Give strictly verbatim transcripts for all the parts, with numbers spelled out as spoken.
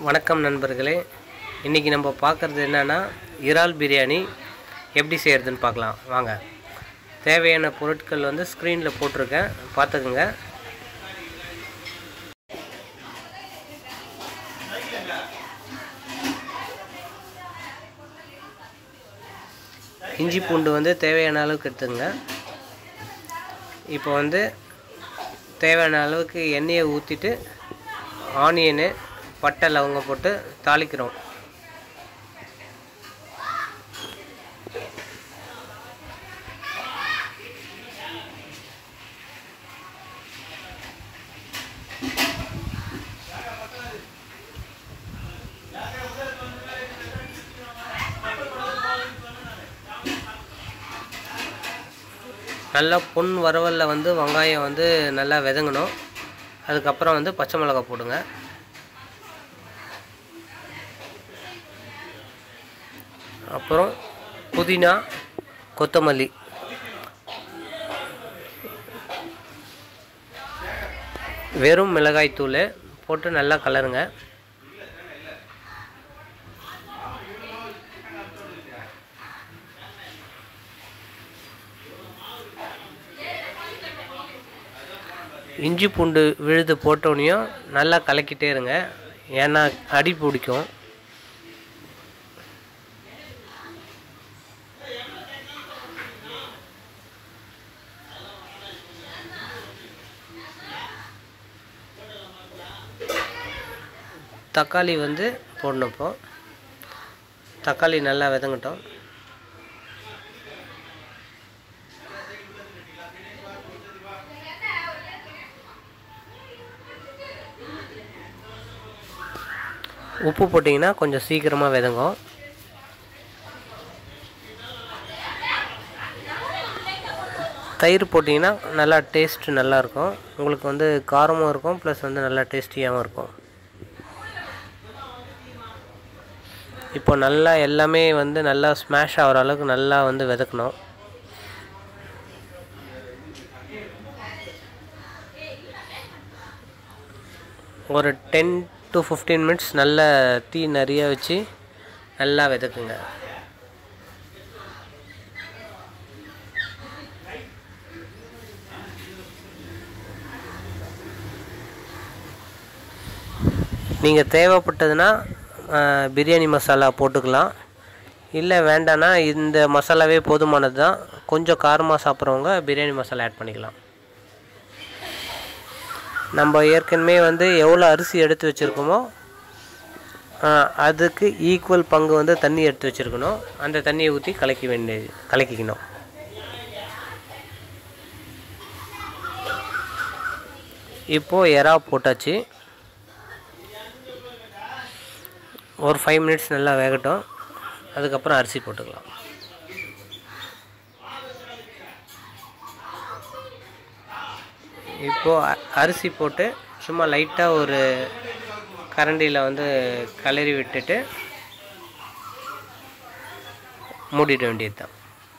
வணக்கம் நண்பர்களே, இன்றைக்கி நம்ம பார்க்குறது என்னென்னா இறால் பிரியாணி எப்படி செய்கிறதுன்னு பார்க்கலாம் வாங்க. தேவையான பொருட்கள் வந்து ஸ்க்ரீனில் போட்டிருக்கேன், பார்த்துக்குங்க. இஞ்சி பூண்டு வந்து தேவையான அளவுக்கு எடுத்துங்க. இப்போ வந்து தேவையான அளவுக்கு எண்ணெயை ஊற்றிட்டு ஆனியனு பட்டை லவங்கம் போட்டு தாளிக்கிறோம். நல்லா பொன் வறுவலில் வந்து வெங்காயம் வந்து நல்லா வதங்கணும். அதுக்கப்புறம் வந்து பச்சை மிளகாய் போடுங்க. அப்புறம் புதினா, கொத்தமல்லி, வெறும் மிளகாய்த்தூள் போட்டு நல்லா கலருங்க. இஞ்சி பூண்டு விழுது போட்டோனையும் நல்லா கலக்கிட்டே இருங்க, ஏன்னா அடி பிடிக்கும். தக்காளி வந்து போடணும். இப்போ தக்காளி நல்லா வதங்கட்டும். உப்பு போட்டிங்கன்னா கொஞ்சம் சீக்கிரமாக வதங்கும். தயிர் போட்டிங்கன்னா நல்லா டேஸ்ட்டு நல்லாயிருக்கும். உங்களுக்கு வந்து காரமும் இருக்கும், ப்ளஸ் வந்து நல்லா டேஸ்டியாகவும் இருக்கும். இப்போ நல்லா எல்லாமே வந்து நல்லா ஸ்மாஷ் ஆகிற அளவுக்கு நல்லா வந்து வதக்கணும். ஒரு டென் டு ஃபிஃப்டீன் மினிட்ஸ் நல்ல தீ நிறைய வச்சு நல்லா வதக்குங்க. நீங்கள் தேவைப்பட்டதுன்னா பிரியாணி மசாலா போட்டுக்கலாம், இல்லை வேண்டான்னா இந்த மசாலாவே போதுமானது தான். கொஞ்சம் காரமாக சாப்பிட்றவங்க பிரியாணி மசாலா ஆட் பண்ணிக்கலாம். நம்ம ஏற்கனவே வந்து எவ்வளோ அரிசி எடுத்து வச்சுருக்கோமோ அதுக்கு ஈக்குவல் பங்கு வந்து தண்ணி எடுத்து வச்சுருக்கணும். அந்த தண்ணியை ஊற்றி கலக்கி வேண்டியது கலக்கிக்கணும். இப்போது எறா போட்டாச்சு. ஒரு ஃபைவ் மினிட்ஸ் நல்லா வேகட்டும். அதுக்கப்புறம் அரிசி போட்டுக்கலாம். இப்போது அரிசி போட்டு சும்மா லைட்டாக ஒரு கரண்டியில் வந்து கிளறி விட்டுட்டு மூடிட வேண்டியது தான்.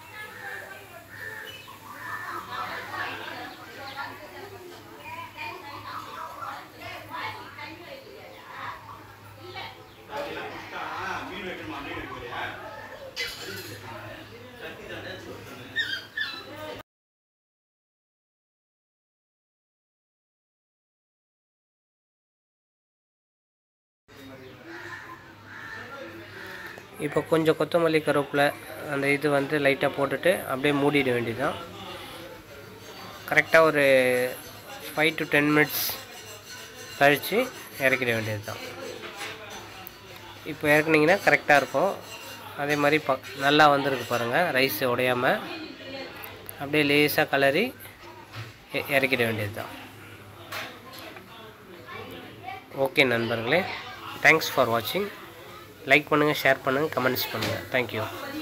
இப்போ கொஞ்சம் கொத்தமல்லி கருவேப்பிலை அந்த இது வந்து லைட்டாக போட்டுட்டு அப்படியே மூடிட வேண்டியது தான். கரெக்டாக ஒரு ஃபைவ் டு டென் மினிட்ஸ் கழித்து இறக்கிட வேண்டியது தான். இப்போ இறக்குனிங்கன்னா கரெக்டாக இருக்கும். அதே மாதிரி ப நல்லா வந்திருக்கு பாருங்கள், ரைஸ் உடையாமல் அப்படியே லேசாக கலரி இறக்கிட வேண்டியது தான். ஓகே நண்பர்களே, தேங்க்ஸ் ஃபார் வாட்சிங். லைக் பண்ணுங்கள், ஷேர் பண்ணுங்கள், கமெண்ட்ஸ் பண்ணுங்கள். தேங்க்யூ.